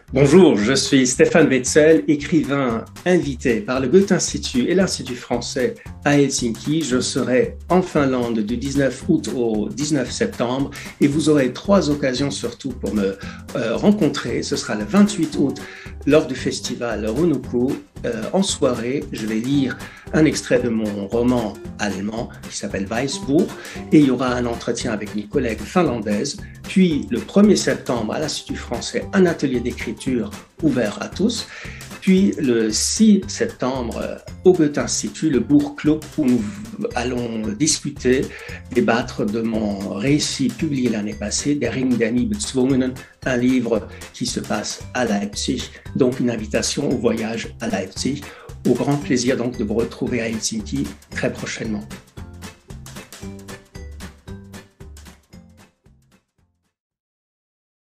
Bonjour, je suis Stéphane Wetzel, écrivain invité par le Goethe-Institut et l'Institut français à Helsinki. Je serai en Finlande du 19 août au 19 septembre et vous aurez trois occasions surtout pour me rencontrer. Ce sera le 28 août lors du festival Runoku. En soirée, je vais lire un extrait de mon roman allemand qui s'appelle Weißbuch et il y aura un entretien avec une collègue finlandaise. Puis le 1er septembre à l'Institut français, un atelier d'écriture ouvert à tous. Puis le 6 septembre au Goethe-Institut, le Buchclub, où nous allons discuter, débattre de mon récit publié l'année passée, Der Ring der Nie Bezwungenen, un livre qui se passe à Leipzig, donc une invitation au voyage à Leipzig. Au grand plaisir donc de vous retrouver à Helsinki très prochainement.